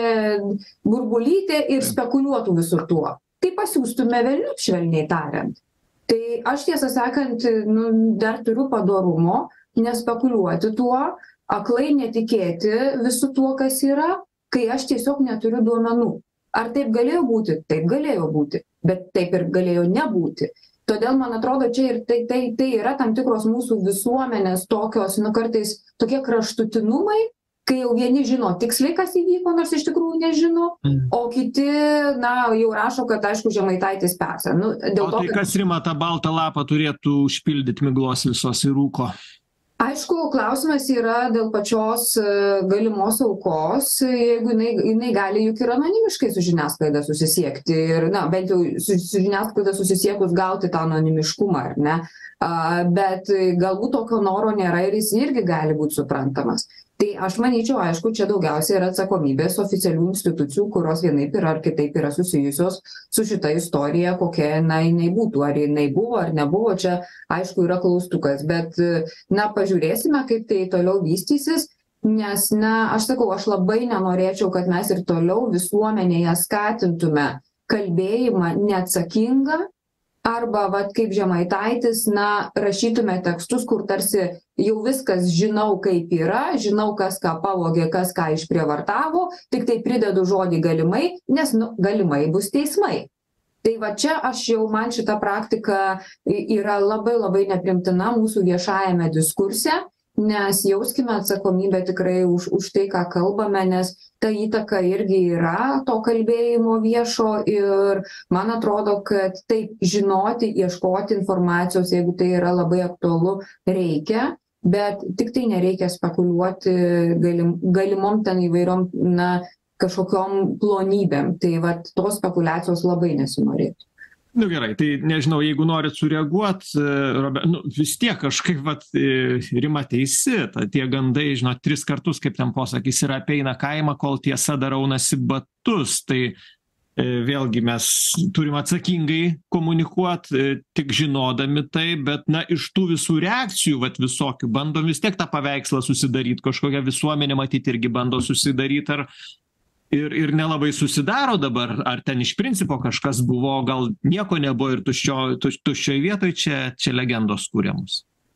Burbulytė ir spekuliuotų visur tuo, tai pasiūstume velniop, švelniai tariant. Tai aš tiesą sakant, nu, dar turiu padorumo nespekuliuoti tuo, aklai netikėti visų tuo, kas yra, kai aš tiesiog neturiu duomenų. Ar taip galėjo būti? Taip galėjo būti, bet taip ir galėjo nebūti. Todėl, man atrodo, čia ir tai, tai, tai yra tam tikros mūsų visuomenės tokios, nu, kartais tokie kraštutinumai, kai jau vieni žino tiksliai, kas įvyko, nors iš tikrųjų nežino, o kiti, na, jau rašo, kad, aišku, Žemaitaitis persa. Nu, dėl o to, tai kad... kas, Rima, tą baltą lapą turėtų užpildyti miglos visos į rūko? Aišku, klausimas yra dėl pačios galimos aukos, jeigu jinai, jinai gali juk ir anonimiškai su žiniasklaida susisiekti ir, na, bent jau su, su žiniasklaida susisiekus gauti tą anonimiškumą, ar ne? A, bet galbūt tokio noro nėra ir jis irgi gali būti suprantamas. Tai aš manyčiau, aišku, čia daugiausiai yra atsakomybės oficialių institucijų, kurios vienaip ir ar kitaip yra susijusios su šita istorija, kokia na, jinai būtų, ar jinai buvo, ar nebuvo, čia aišku yra klaustukas, bet, na, pažiūrėsime, kaip tai toliau vystysis, nes, na, aš sakau, aš labai nenorėčiau, kad mes ir toliau visuomenėje skatintume kalbėjimą neatsakingą, arba, vat, kaip Žemaitaitis, na, rašytume tekstus, kur tarsi jau viskas žinau, kaip yra, žinau, kas ką pavogė, kas ką išprievartavo, tik tai pridedu žodį galimai, nes, nu, galimai bus teismai. Tai va čia aš jau, man šita praktika yra labai labai neprimtina mūsų viešajame diskurse, nes jauskime atsakomybę tikrai už, už tai, ką kalbame, nes ta įtaka irgi yra to kalbėjimo viešo ir man atrodo, kad taip žinoti, ieškoti informacijos, jeigu tai yra labai aktualu, reikia, bet tik tai nereikia spekuliuoti galim, galimom ten įvairiom, na, kažkokiom plonybėm. Tai va, tos spekulacijos labai nesinorėtų. Nu gerai, tai nežinau, jeigu norit sureaguot, Robert, nu, vis tiek kažkaip, vat, Rima teisi, ta, tie gandai, žinot, tris kartus, kaip ten posakys, yra apeina kaimą, kol tiesa dar aunasi batus, tai e, vėlgi mes turim atsakingai komunikuoti, e, tik žinodami tai, bet, na, iš tų visų reakcijų, vat, visokių, bandom vis tiek tą paveikslą susidaryti, kažkokią visuomenę matyti irgi bando susidaryti, ar Ir, ir nelabai susidaro dabar, ar ten iš principo kažkas buvo, gal nieko nebuvo ir tuščio, tuš, tuščioj vietoj čia, čia legendos kūriamos.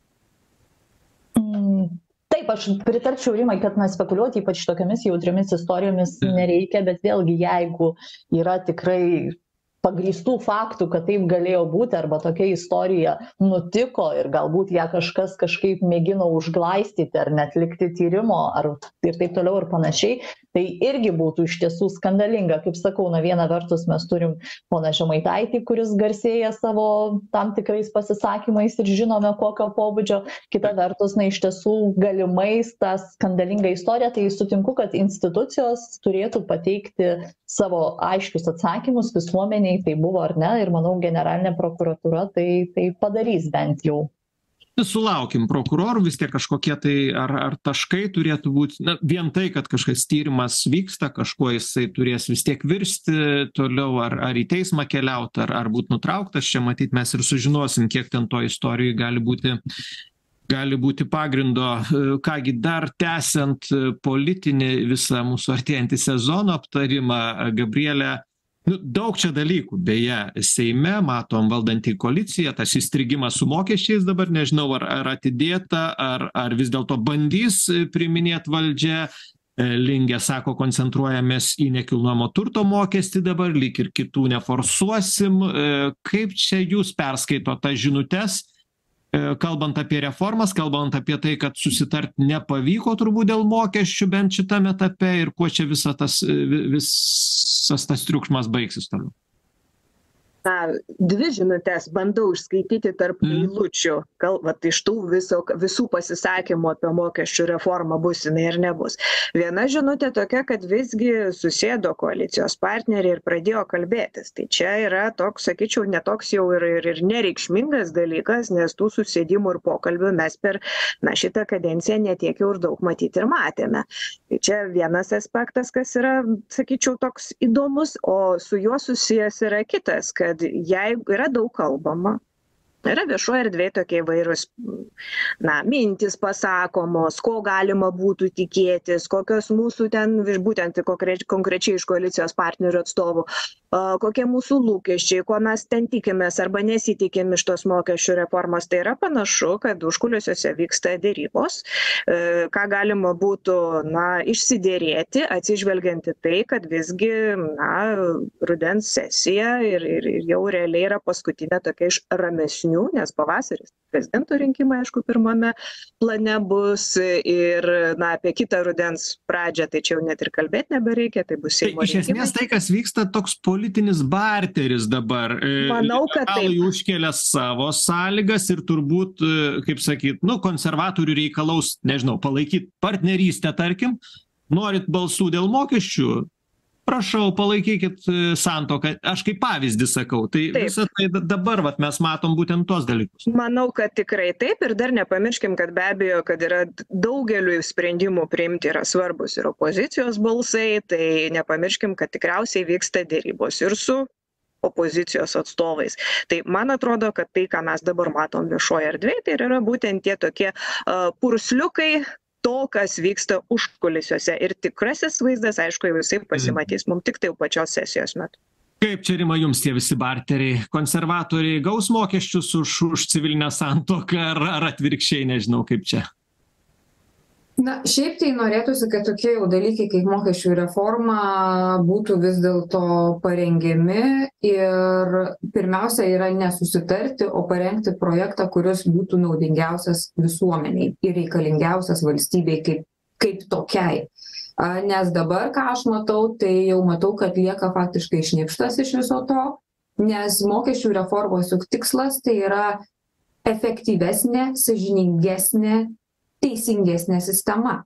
Mm, taip, aš pritarčiau Rimai, kad na, spekuliuoti ypač tokiamis jautriomis istorijomis nereikia, bet vėlgi jeigu yra tikrai pagrįstų faktų, kad taip galėjo būti arba tokia istorija nutiko ir galbūt ją kažkas kažkaip mėgino užglaistyti ar net likti tyrimo ar ir taip toliau ir panašiai, tai irgi būtų iš tiesų skandalinga. Kaip sakau, na viena vertus mes turim poną Žemaitaitį, kuris garsėja savo tam tikrais pasisakymais ir žinome kokio pobūdžio, kita vertus, na iš tiesų galimais tą skandalingą istoriją, tai sutinku, kad institucijos turėtų pateikti savo aiškius atsakymus visuomeniai, tai buvo ar ne, ir manau generalinė prokuratūra tai, tai padarys bent jau. Sulaukim prokurorų, vis tiek kažkokie tai ar, ar taškai turėtų būti, na, vien tai, kad kažkas tyrimas vyksta, kažkuo jisai turės vis tiek virsti toliau, ar, ar į teismą keliauti, ar, ar būti nutrauktas, čia matyt mes ir sužinosim, kiek ten to istorijai gali būti, gali būti pagrindo. Kągi, dar tęsiant politinį visą mūsų artėjantį sezono aptarimą, Gabrielė, nu, daug čia dalykų, beje, Seime, matom valdantį koaliciją, tas įstrigimas su mokesčiais dabar, nežinau, ar, ar atidėta, ar, ar vis dėlto bandys priiminėti valdžią. Lingė sako, koncentruojamės į nekilnojamo turto mokestį dabar, lyg ir kitų neforsuosim. Kaip čia jūs perskaito tas žinutes? kalbant apie reformas, kalbant apie tai, kad susitart nepavyko turbūt dėl mokesčių bent šitame etape ir kuo čia visa tas, visas tas triukšmas baigsis toliau? Na, dvi žinutės bandau išskaityti tarp eilučių, kalbant iš tų viso, visų pasisakymų apie mokesčių reformą bus jinai ir nebus. Viena žinutė tokia, kad visgi susėdo koalicijos partneriai ir pradėjo kalbėtis. Tai čia yra toks, sakyčiau, netoks jau ir, ir, ir nereikšmingas dalykas, nes tų susėdimų ir pokalbių mes per na, šitą kadenciją netiek jau ir daug matyti ir matėme. Tai čia vienas aspektas, kas yra, sakyčiau, toks įdomus, o su juo susijęs yra kitas, kad jeigu yra daug kalbama, yra viešoje erdvėje tokie įvairūs na, mintis pasakomos, ko galima būtų tikėtis, kokios mūsų ten, būtent konkrečiai iš koalicijos partnerių atstovų, kokie mūsų lūkesčiai, ko mes ten tikimės arba nesitikim iš tos mokesčių reformos. Tai yra panašu, kad užkulisiuose vyksta dėrybos, ką galima būtų na, išsiderėti, atsižvelgiant į tai, kad visgi na, rudens sesija ir, ir, ir jau realiai yra paskutinė tokia iš ramesnių, nes pavasaris prezidento rinkimai, aišku, pirmame plane bus ir na, apie kitą rudens pradžią, tai čia jau net ir kalbėti nebereikia, tai bus Seimo rinkimai. Iš esmės tai, kas vyksta, toks politinis barteris dabar. Manau, kad taip. Liberalai užkelia savo sąlygas ir turbūt, kaip sakyt, nu, konservatorių reikalaus, nežinau, palaikyti partnerystę, tarkim, norit balsų dėl mokesčių, prašau, palaikykit santuoką. Aš kaip pavyzdį sakau. Tai taip. Visą tai dabar vat, mes matom būtent tos dalykus. Manau, kad tikrai taip ir dar nepamirškim, kad be abejo, kad yra daugeliu sprendimų priimti yra svarbus ir opozicijos balsai, tai nepamirškim, kad tikriausiai vyksta dėrybos ir su opozicijos atstovais. Tai man atrodo, kad tai, ką mes dabar matom viešoje erdvėje, tai yra būtent tie tokie uh, pursliukai to, kas vyksta užkulisiuose. Ir tikrasis vaizdas, aišku, jau jisai pasimatys mums tik tai pačios sesijos metu. Kaip čia, Rima, jums tie visi barteriai? Konservatoriai gaus mokesčius už, už civilinę santuoką ar, ar atvirkščiai, nežinau kaip čia? Na, šiaip tai norėtųsi, kad tokie jau dalykai kaip mokesčių reforma būtų vis dėlto parengiami ir pirmiausia yra nesusitarti, o parengti projektą, kuris būtų naudingiausias visuomeniai ir reikalingiausias valstybei kaip, kaip tokiai. Nes dabar, ką aš matau, tai jau matau, kad lieka faktiškai šnipštas iš viso to, nes mokesčių reformos juk tikslas tai yra efektyvesnė, sąžiningesnė, teisingesnė sistema.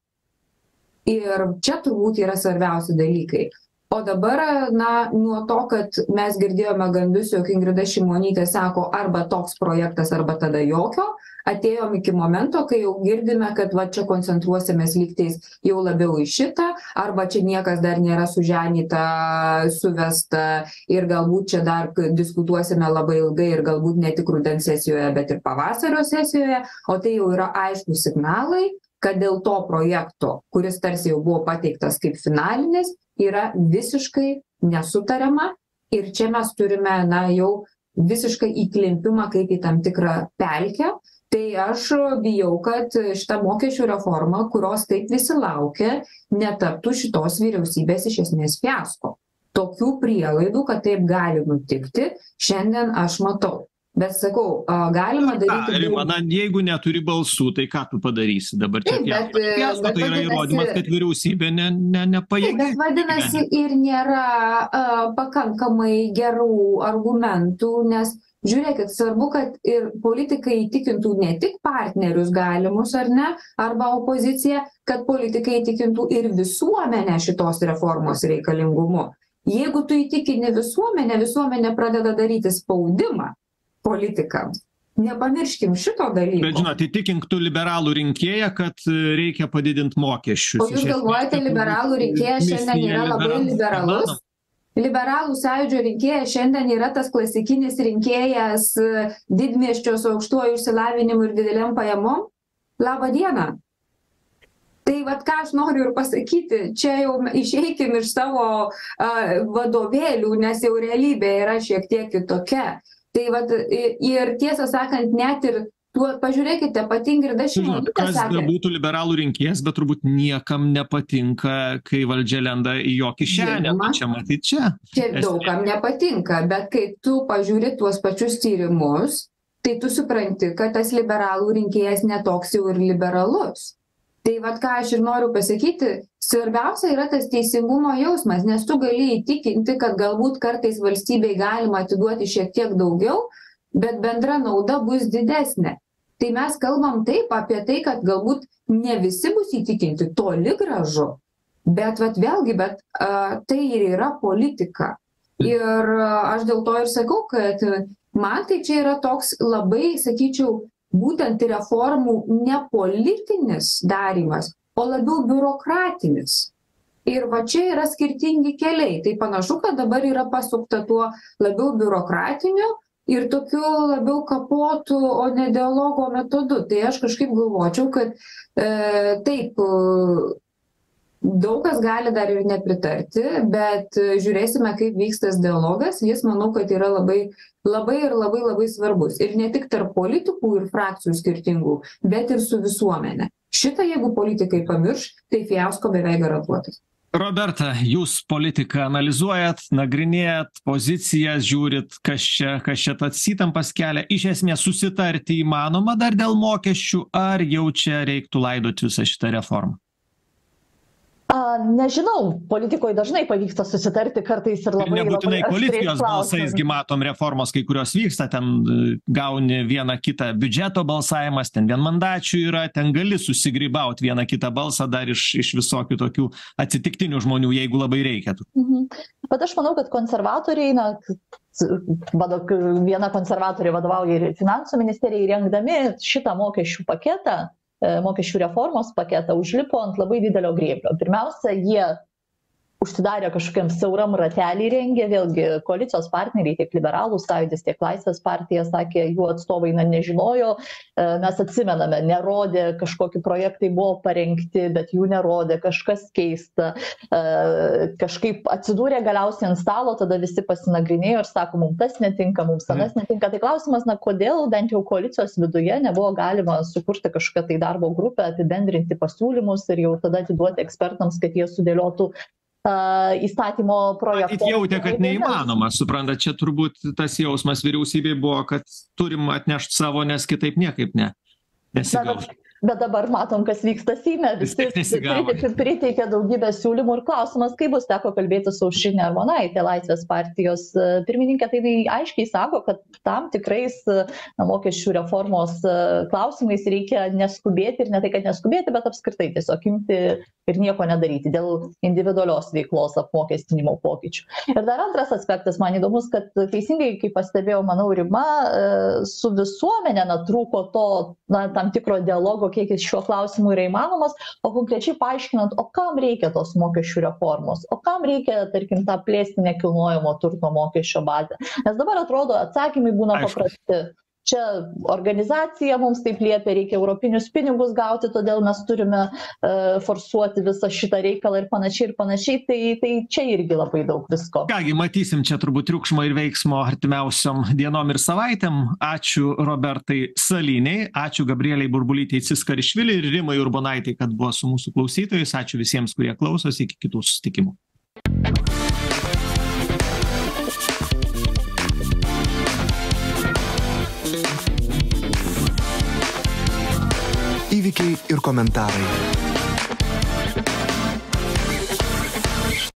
Ir čia turbūt yra svarbiausi dalykai. O dabar, na, nuo to, kad mes girdėjome gandus, jog Ingrida Šimonytė sako arba toks projektas, arba tada jokio, atėjom iki momento, kai jau girdime, kad va čia koncentruosimės lygtais jau labiau į šitą, arba čia niekas dar nėra suženyta, suvesta ir galbūt čia dar diskutuosime labai ilgai ir galbūt ne tik rudens sesijoje, bet ir pavasario sesijoje, o tai jau yra aiškus signalai, kad dėl to projekto, kuris tarsi jau buvo pateiktas kaip finalinis, yra visiškai nesutariama ir čia mes turime, na, jau visiškai įklimpimą kaip į tam tikrą pelkę. Tai aš bijau, kad šita mokesčių reforma, kurios taip visi laukia, netaptų šitos vyriausybės iš esmės fiasko. Tokių prielaidų, kad taip gali nutikti, šiandien aš matau. Bet sakau, galima daryti... Rima, na, jeigu neturi balsų, tai ką tu padarysi dabar? Čia bet, fiasko, bet, tai yra įrodymas, kad vyriausybė ne, ne, nepajėgi. Bet vadinasi, ir nėra uh, pakankamai gerų argumentų, nes žiūrėkit, svarbu, kad ir politikai įtikintų ne tik partnerius galimus, ar ne, arba opoziciją, kad politikai įtikintų ir visuomenę šitos reformos reikalingumu. Jeigu tu įtikini visuomenę, visuomenė pradeda daryti spaudimą politikams. Nepamirškim šito dalyko. Bet žinot, įtikink tu liberalų rinkėją, kad reikia padidinti mokesčius. O jūs galvojate, liberalų rinkėjas šiandien yra labai liberalus? Liberalų sąjūdžio rinkėjas šiandien yra tas klasikinis rinkėjas didmiesčio su aukštuoju išsilavinimu ir dideliam pajamom? Labą dieną! Tai vat ką aš noriu ir pasakyti, čia jau išeikim iš savo uh, vadovėlių, nes jau realybė yra šiek tiek kitokia. Tai vat, ir tiesą sakant, net ir tuo, pažiūrėkite, pati Ingrida Šimonytė sakė. Kas būtų liberalų rinkėjas, bet turbūt niekam nepatinka, kai valdžia lenda į jo kišenę. Čia matyt čia. Čia daugam nepatinka, bet kai tu pažiūri tuos pačius tyrimus, tai tu supranti, kad tas liberalų rinkėjas netoks jau ir liberalus. Tai vat ką aš ir noriu pasakyti, svarbiausia yra tas teisingumo jausmas, nes tu gali įtikinti, kad galbūt kartais valstybei galima atiduoti šiek tiek daugiau, bet bendra nauda bus didesnė. Tai mes kalbam taip apie tai, kad galbūt ne visi bus įtikinti, toli gražu, bet vat vėlgi, bet a, tai ir yra politika. Ir a, aš dėl to ir sakau, kad man tai čia yra toks labai, sakyčiau, būtent reformų ne politinis darymas, o labiau biurokratinis. Ir va čia yra skirtingi keliai. Tai panašu, kad dabar yra pasukta tuo labiau biurokratiniu ir tokiu labiau kapotu, o ne dialogo metodu. Tai aš kažkaip galvočiau, kad e, taip, daug kas gali dar ir nepritarti, bet žiūrėsime, kaip vyks tas dialogas. Jis, manau, kad yra labai, labai ir labai labai svarbus. Ir ne tik tarp politikų ir frakcijų skirtingų, bet ir su visuomenė. Šitą, jeigu politikai pamirš, tai fiasko beveik garantuotas. Roberta, jūs politiką analizuojat, nagrinėjat pozicijas, žiūrit, kas čia, kas čia tas įtampas kelia. Iš esmės susitarti įmanoma dar dėl mokesčių, ar jau čia reiktų laidoti visą šitą reformą? A, nežinau, politikoje dažnai pavyksta susitarti kartais ir labai... Ir nebūtinai labai koalicijos balsais, gi matom reformos, kai kurios vyksta, ten gauni vieną kitą biudžeto balsavimas, ten vienmandačių yra, ten gali susigrybauti vieną kitą balsą dar iš, iš visokių tokių atsitiktinių žmonių, jeigu labai reikėtų. Mhm. Bet aš manau, kad konservatoriai, na, viena konservatorė vadovauja ir finansų ministerijai, rengdami šitą mokesčių paketą, mokesčių reformos paketą, užlipo ant labai didelio grėblio. Pirmiausia, jie užsidarė kažkokiam siauram ratelį rengė, vėlgi koalicijos partneriai, tiek liberalų sąjūdis, tiek Laisvės partija sakė, jų atstovai na, nežinojo, mes atsimename, nerodė, kažkokie projektai buvo parengti, bet jų nerodė, kažkas keista, kažkaip atsidūrė galiausiai ant stalo, tada visi pasinagrinėjo ir sako, mums tas netinka, mums tanas netinka. Tai klausimas, na kodėl bent jau koalicijos viduje nebuvo galima sukurti kažkokią tai darbo grupę, apibendrinti pasiūlymus ir jau tada atiduoti ekspertams, kad jie sudėliotų Uh, įstatymo projektą. Matyt jautė, kad neįmanoma, supranta, čia turbūt tas jausmas vyriausybei buvo, kad turim atnešti savo, nes kitaip niekaip ne. Nesigaus. Bet, bet dabar matom, kas vyksta Seime. Visi priteikė daugybę siūlymų ir klausimas, kaip bus, teko kalbėti su Aušrine Armonaite, Laisvės partijos pirmininkė, tai jinai aiškiai sako, kad tam tikrais na, mokesčių reformos klausimais reikia neskubėti ir ne tai, kad neskubėti, bet apskritai tiesiog imti ir nieko nedaryti dėl individualios veiklos apmokestinimo pokyčių. Ir dar antras aspektas, man įdomus, kad teisingai, kaip pastebėjau, manau, Rima, su visuomenė na, trūko to na, tam tikro dialogo, kiek jis šiuo klausimu yra įmanomas, o konkrečiai paaiškinant, o kam reikia tos mokesčių reformos, o kam reikia, tarkim, tą plėsti nekilnojamo turto mokesčio bazę. Nes dabar atrodo, atsakymai būna paprasti. Čia organizacija mums taip liepia, reikia europinius pinigus gauti, todėl mes turime uh, forsuoti visą šitą reikalą ir panašiai ir panašiai, tai, tai čia irgi labai daug visko. Kągi, matysim čia turbūt triukšmo ir veiksmo artimiausiom dienom ir savaitėm. Ačiū Robertai Salynei, ačiū Gabrielei Burbulytei Ciskarišvili ir Rimai Urbonaitei, kad buvo su mūsų klausytojais. Ačiū visiems, kurie klausosi, iki kitų susitikimų. Įvykiai ir komentarai.